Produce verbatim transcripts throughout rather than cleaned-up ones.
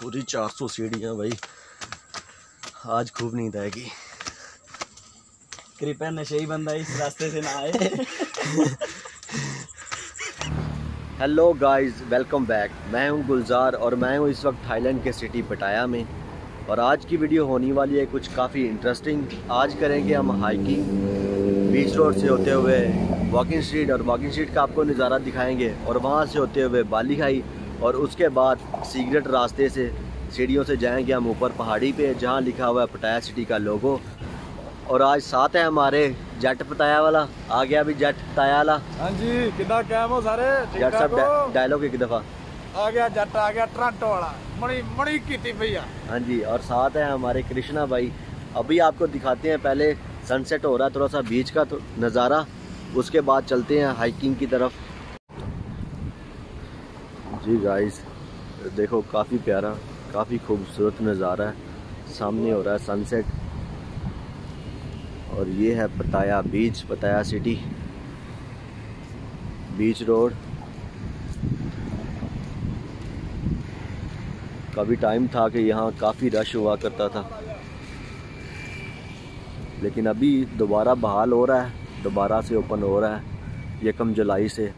पूरी चार सौ सीढ़ियाँ भाई। आज खूब नींद आएगी। कृपया नशे ही बंदा इस रास्ते से ना आए। Hello guys, welcome back. मैं हूं गुलजार और मैं हूं इस वक्त थाईलैंड के सिटी पटाया में। और आज की वीडियो होने वाली है कुछ काफ़ी इंटरेस्टिंग। आज करेंगे हम हाइकिंग बीच रोड से होते हुए वॉकिंग स्ट्रीट, और वॉकिंग स्ट्रीट का आपको नज़ारा दिखाएंगे, और वहां से होते हुए बाली खाई, और उसके बाद सीक्रेट रास्ते से सीढ़ियों से जाएंगे हम ऊपर पहाड़ी पे जहां लिखा हुआ है पटाया सिटी का लोगो। और आज साथ है हमारे जट पताया वाला। आ गया अभी जट पताया वाला। हाँ जी, कितना कैम हो सारे? जट साहब डायलॉग एक दफ़ा आ गया, जट आ गया, टोरंटो वाला मणि मणि की थी भैया। हाँ जी, और साथ है हमारे कृष्णा भाई। अभी आपको दिखाते हैं, पहले सनसेट हो रहा है थोड़ा सा बीच का तो नज़ारा, उसके बाद चलते हैं हाइकिंग की तरफ। जी गाइस देखो, काफ़ी प्यारा, काफ़ी खूबसूरत नज़ारा है। सामने हो रहा है सनसेट, और ये है Pattaya beach, Pattaya city beach road. कभी टाइम था कि यहाँ काफ़ी रश हुआ करता था, लेकिन अभी दोबारा बहाल हो रहा है, दोबारा से ओपन हो रहा है यकम जुलाई से।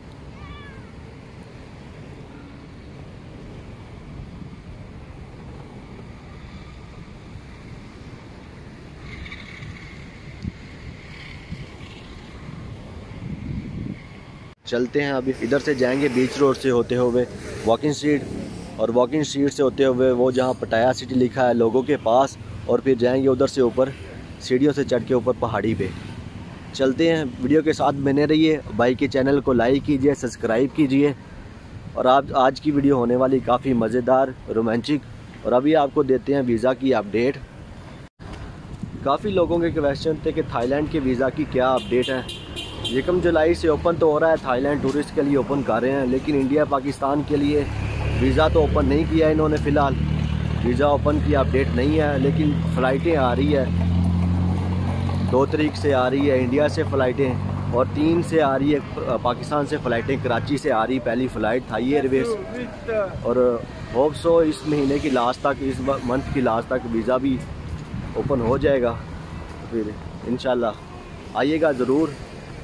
चलते हैं अभी, इधर से जाएंगे बीच रोड से होते हुए वॉकिंग स्ट्रीट, और वॉकिंग स्ट्रीट से होते हुए वो जहाँ पटाया सिटी लिखा है लोगों के पास, और फिर जाएंगे उधर से ऊपर सीढ़ियों से चढ़ के ऊपर पहाड़ी पे। चलते हैं, वीडियो के साथ बने रहिए। भाई के चैनल को लाइक कीजिए, सब्सक्राइब कीजिए। और आप आज की वीडियो होने वाली काफ़ी मज़ेदार, रोमांचिक। और अभी आपको देते हैं वीज़ा की अपडेट। काफ़ी लोगों के क्वेश्चन थे कि थाईलैंड के वीज़ा की क्या अपडेट है। यकम जुलाई से ओपन तो हो रहा है, थाईलैंड टूरिस्ट के लिए ओपन कर रहे हैं, लेकिन इंडिया पाकिस्तान के लिए वीज़ा तो ओपन नहीं किया इन्होंने फ़िलहाल। वीज़ा ओपन की अपडेट नहीं है, लेकिन फ़्लाइटें आ रही है। दो तारीख से आ रही है इंडिया से फ़्लाइटें, और तीन से आ रही है पाकिस्तान से फ़्लाइटें। कराची से आ रही पहली फ़्लाइट थाई एयरवेज, और होप सो इस महीने की लास्ट तक, इस मंथ की लास्ट तक वीज़ा भी ओपन हो जाएगा। फिर इंशाल्लाह आइएगा ज़रूर।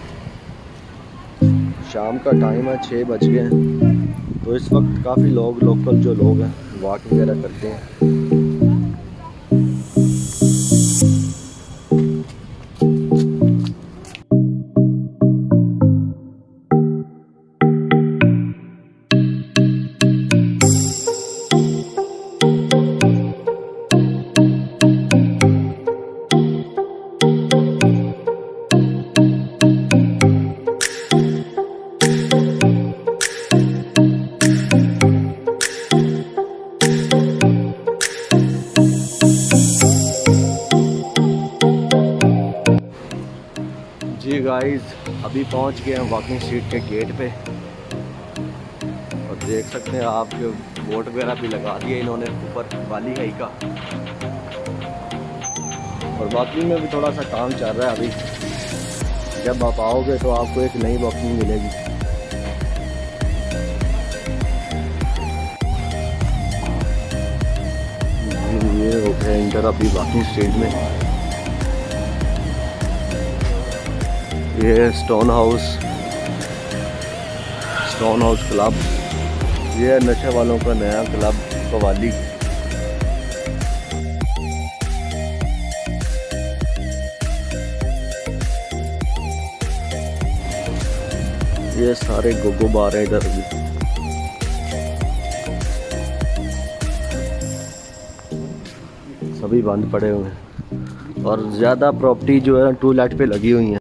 शाम का टाइम है, छः बज गए हैं, तो इस वक्त काफ़ी लोग, लोकल जो लोग हैं, वॉक वगैरह करते हैं। जी गाइस, अभी पहुंच गए हैं वॉकिंग स्ट्रीट के गेट पे, और देख सकते हैं आप जो बोर्ड वगैरह भी लगा दिया इन्होंने ऊपर बाली खाई का। और वॉकिंग में भी थोड़ा सा काम चल रहा है अभी। जब आप आओगे तो आपको एक नई वॉकिंग मिलेगी। ये हो गया इंटर अभी वॉकिंग स्ट्रीट में। ये stone house, stone house club, ये नशे वालों का नया क्लब कवाली। ये सारे गोगो बार है इधर भी। सभी बंद पड़े हुए हैं, और ज़्यादा प्रॉपर्टी जो है टू लेट पे लगी हुई है।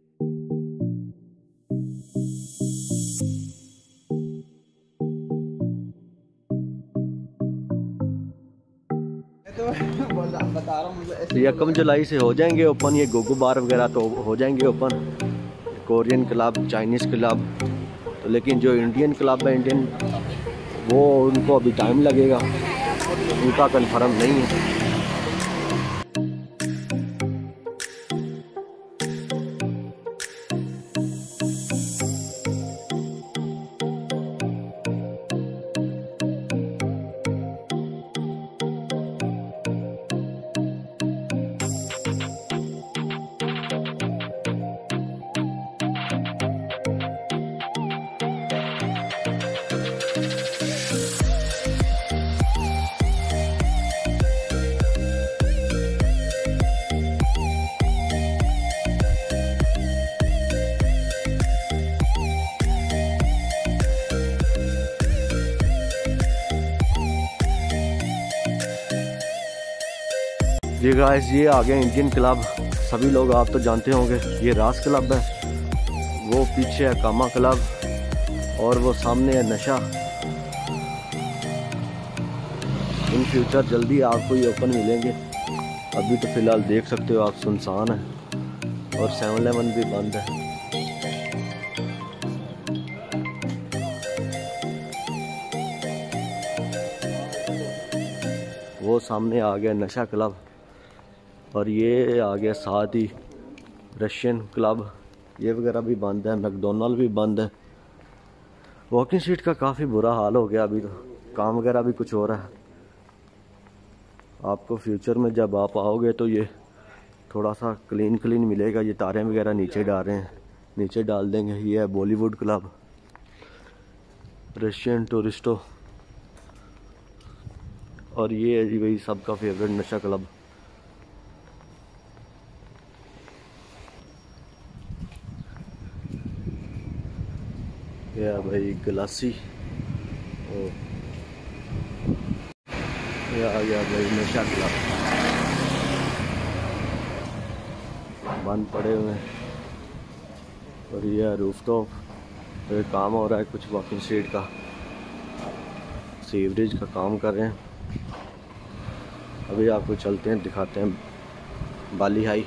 यकम जुलाई से हो जाएंगे ओपन ये गोगो बार वगैरह, तो हो जाएंगे open. Korean club, Chinese club, तो लेकिन जो इंडियन क्लब है, इंडियन, वो उनको अभी टाइम लगेगा, उनका कन्फर्म नहीं है। जी गाइस, ये आ गया इंडियन क्लब। सभी लोग आप तो जानते होंगे, ये रास क्लब है, वो पीछे है कामा क्लब और वो सामने है नशा। इन फ्यूचर जल्दी आपको ये ओपन मिलेंगे। अभी तो फ़िलहाल देख सकते हो आप, सुनसान है और सेवन इलेवन भी बंद है। वो सामने आ गया नशा क्लब और ये आ गया साथ ही रशियन क्लब, ये वगैरह भी बंद है। मैकडोनल्ड भी बंद है। वॉकिंग स्ट्रीट का काफ़ी बुरा हाल हो गया। अभी तो काम वगैरह भी कुछ हो रहा है। आपको फ्यूचर में जब आप आओगे तो ये थोड़ा सा क्लीन क्लीन मिलेगा। ये तारें वगैरह नीचे डाल रहे हैं, नीचे डाल देंगे। ये है बॉलीवुड क्लब, रशियन टूरिस्टो, और ये है जी भाई सबका फेवरेट नशा क्लब। ये भाई गलासी, ओ ये आ गया भाई नशा क्लब, बंद पड़े हुए हैं। और ये रूफटॉप, ये काम हो रहा है कुछ वॉकिंग स्ट्रीट का, सीवरेज का काम कर रहे हैं। अभी आपको चलते हैं, दिखाते हैं बाली हाई।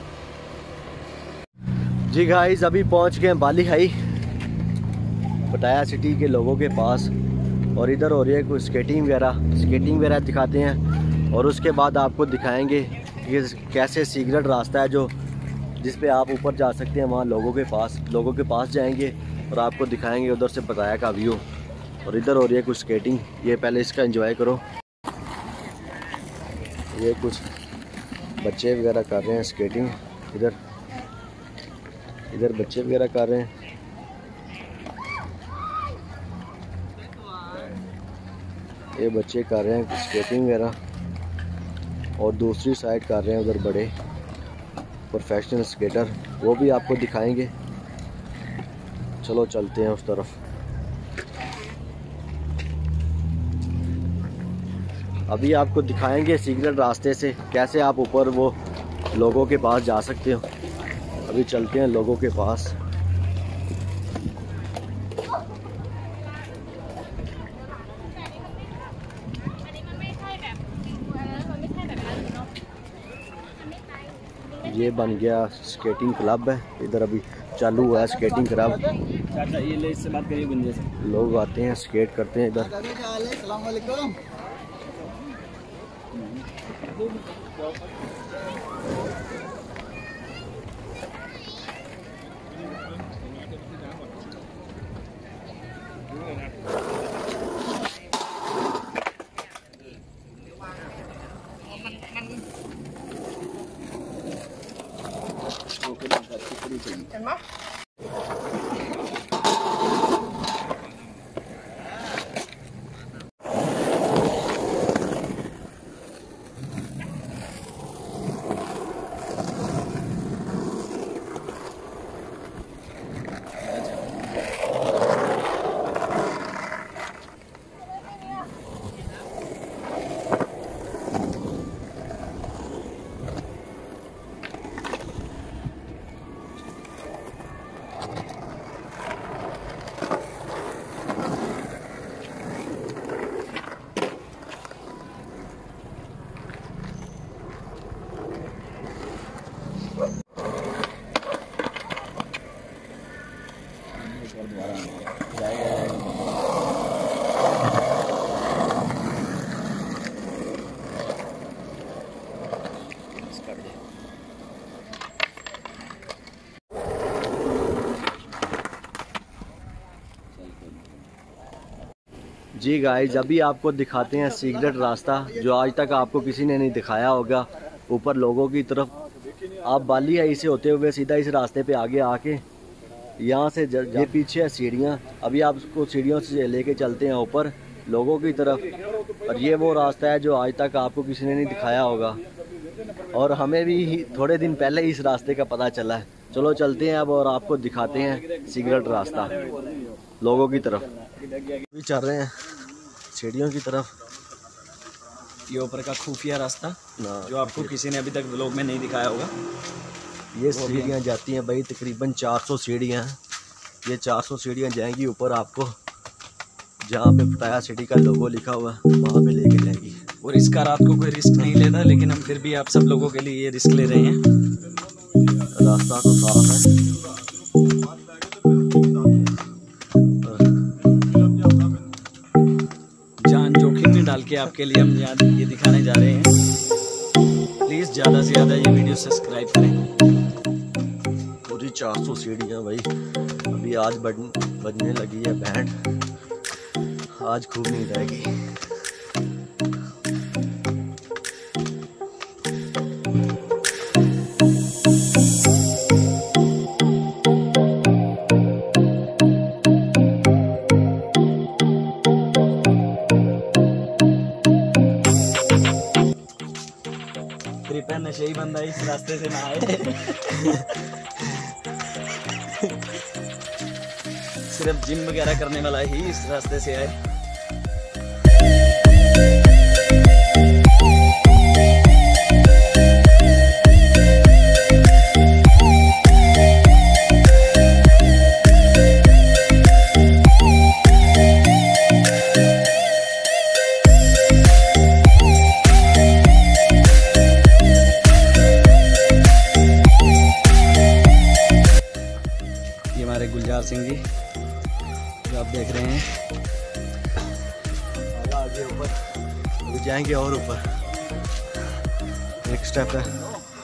जी गाइस, अभी पहुंच गए हैं बाली हाई, पटाया सिटी के लोगों के पास। और इधर हो रही है कुछ स्केटिंग वगैरह, स्केटिंग वगैरह दिखाते हैं। और उसके बाद आपको दिखाएंगे कि कैसे सीक्रेट रास्ता है जो जिस पे आप ऊपर जा सकते हैं। वहाँ लोगों के पास लोगों के पास जाएंगे और आपको दिखाएंगे उधर से पटाया का व्यू। और इधर हो रही है कुछ स्केटिंग, ये पहले इसका एंजॉय करो। ये कुछ बच्चे वगैरह कर रहे हैं स्केटिंग, इधर इधर बच्चे वगैरह कर रहे हैं। ये बच्चे कर रहे हैं स्केटिंग वगैरह और दूसरी साइड कर रहे हैं उधर बड़े प्रोफेशनल स्केटर, वो भी आपको दिखाएंगे। चलो चलते हैं उस तरफ। अभी आपको दिखाएंगे सीक्रेट रास्ते से कैसे आप ऊपर वो लोगों के पास जा सकते हो। अभी चलते हैं लोगों के पास। ये बन गया स्केटिंग क्लब है, इधर अभी चालू हुआ है स्केटिंग क्लब। चाचा ये ले, इससे बात करिए बंदे से। लोग आते हैं स्केट करते हैं इधर। जी गाइस, अभी आपको दिखाते हैं सीक्रेट रास्ता जो आज तक आपको किसी ने नहीं दिखाया होगा। ऊपर लोगों की तरफ आप बाली हाई से होते हुए सीधा इस रास्ते पे आगे आके यहाँ से ये पीछे है सीढ़ियाँ। अभी आपको सीढ़ियों से लेके चलते हैं ऊपर लोगों की तरफ। और ये वो रास्ता है जो आज तक आपको किसी ने नहीं दिखाया होगा और हमें भी थोड़े दिन पहले इस रास्ते का पता चला है। चलो चलते हैं अब और आपको दिखाते हैं सीक्रेट रास्ता लोगों की तरफ। अभी चल रहे हैं सीढ़ियों की तरफ। ये ऊपर का खुफिया रास्ता ना जो आपको किसी ने अभी तक व्लॉग में नहीं दिखाया होगा। ये सीढ़ियाँ जाती हैं भाई, तकरीबन चार सौ सीढ़ियाँ हैं। ये चार सौ सीढ़ियाँ जाएंगी ऊपर, आपको जहाँ पे पटाया सिटी का लोगो लिखा हुआ है वहाँ पे लेके जाएगी। और इसका रात को कोई रिस्क नहीं लेता, लेकिन हम फिर भी आप सब लोगों के लिए ये रिस्क ले रहे हैं। रास्ता तो साफ है। जान जोखिम में डाल के आपके लिए हम यहाँ ये दिखाने जा रहे हैं। प्लीज़ ज़्यादा से ज़्यादा ये वीडियो सब्सक्राइब करें। पूरी चार सौ सीढ़ियाँ भाई। अभी आज बजन बजने लगी है बैंड, आज खूब नींद आएगी। कृपया नशेई बंदा इस रास्ते से ना आए। सिर्फ जिम वगैरह करने वाला ही इस रास्ते से आए। हमारे गुलजार सिंह जी जो आप देख रहे हैं, आगे ऊपर अभी जाएंगे और ऊपर एक स्टेप है।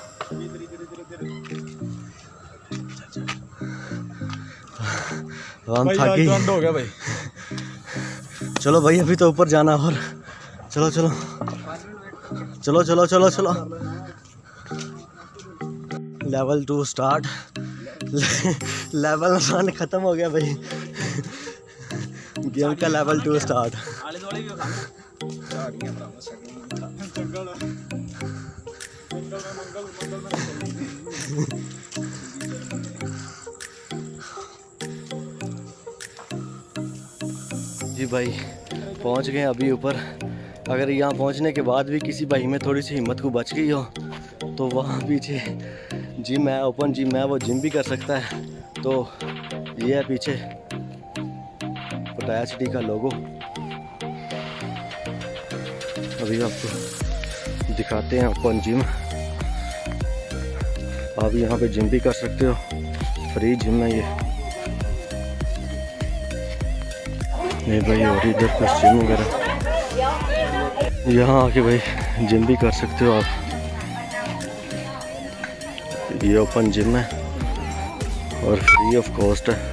हम थक गए हो गया भाई। चलो भाई अभी तो ऊपर जाना और चलो चलो चलो चलो चलो चलो level two start. Level one खत्म हो गया भाई, गेम का लेवल टू स्टार्ट। जी भाई पहुंच गए अभी ऊपर। अगर यहाँ पहुंचने के बाद भी किसी भाई में थोड़ी सी हिम्मत को बच गई हो तो वहाँ पीछे जिम है, ओपन जिम है, वो जिम भी कर सकता है। तो ये है पीछे पटाया सिटी का लोगो। अभी आपको दिखाते हैं ओपन जिम। आप यहाँ पे जिम भी कर सकते हो, फ्री जिम है ये। नहीं भाई और इधर कुछ जिम वगैरह, यहाँ आके भाई जिम भी कर सकते हो आप। ये ओपन जिम है और फ्री ऑफ कॉस्ट है।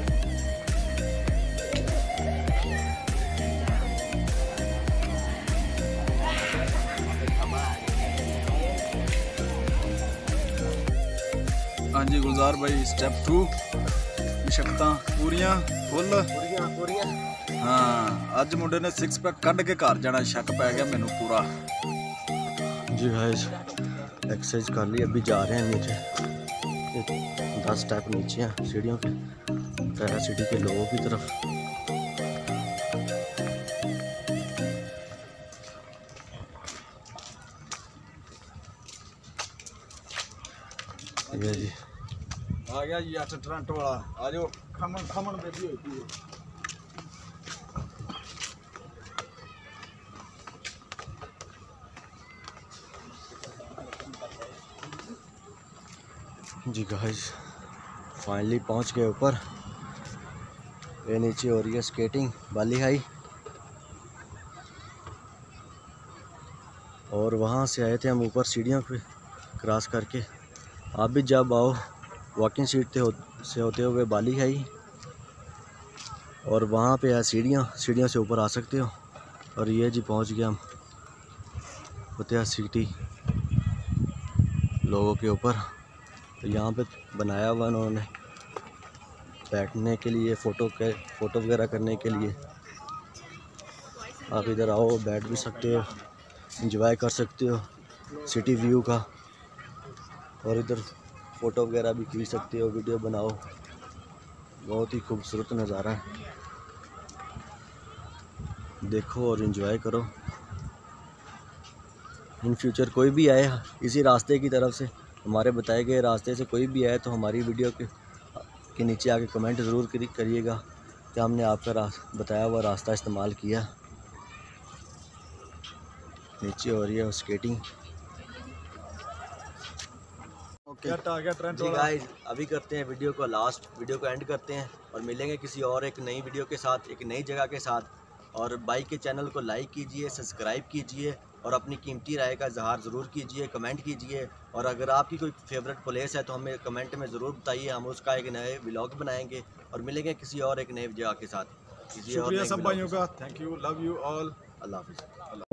हाँ जी गुलजार भाई, स्टेप टू शक्तां पूरियां फुल। हाँ अज मुंडे ने सिक्स पैक कढ़ के घर जाना, शक पै गया मैनू पूरा। जी गाइस एक्सरसाइज कर ली, अभी जा रहे हैं नीचे। दस स्टेप नीचे हैं सीढ़ियों के, पटाया सिटी के लोगों की तरफ। ये जी आ गया जी अठ टोरंटो वाला। आ जाओ खमन खमन बेबी होती है। जी गाइस फाइनली पहुंच गए ऊपर। ये नीचे हो रही है स्केटिंग बाली हाई, और वहाँ से आए थे हम ऊपर सीढ़ियों पे क्रॉस करके। आप भी जब आओ वॉकिंग सीट हो, से होते हुए बाली हाई, और वहाँ पे है सीढ़ियाँ, सीढ़ियों से ऊपर आ सकते हो। और ये जी पहुँच गए हम पटाया सिटी लोगों के ऊपर। तो यहाँ पे बनाया हुआ उन्होंने बैठने के लिए, फ़ोटो के फ़ोटो वगैरह करने के लिए। आप इधर आओ, बैठ भी सकते हो, एंजॉय कर सकते हो सिटी व्यू का, और इधर फ़ोटो वगैरह भी खींच सकते हो, वीडियो बनाओ। बहुत ही खूबसूरत नज़ारा है, देखो और एंजॉय करो। इन फ्यूचर कोई भी आए इसी रास्ते की तरफ से, हमारे बताए गए रास्ते से कोई भी आए तो हमारी वीडियो के के नीचे आके कमेंट ज़रूर करिएगा कि हमने आपका बताया हुआ रास्ता इस्तेमाल किया। नीचे हो रही है स्केटिंग। ओके जी गाइस, अभी करते हैं वीडियो को लास्ट, वीडियो को एंड करते हैं और मिलेंगे किसी और एक नई वीडियो के साथ, एक नई जगह के साथ। और बाइक के चैनल को लाइक कीजिए, सब्सक्राइब कीजिए और अपनी कीमती राय का इजहार ज़रूर कीजिए, कमेंट कीजिए। और अगर आपकी कोई फेवरेट प्लेस है तो हमें कमेंट में ज़रूर बताइए, हम उसका एक नए व्लॉग बनाएंगे। और मिलेंगे किसी और एक नए जगह के साथ। शुक्रिया सब भाइयों का, thank you, love you all, Allah हाफिज़।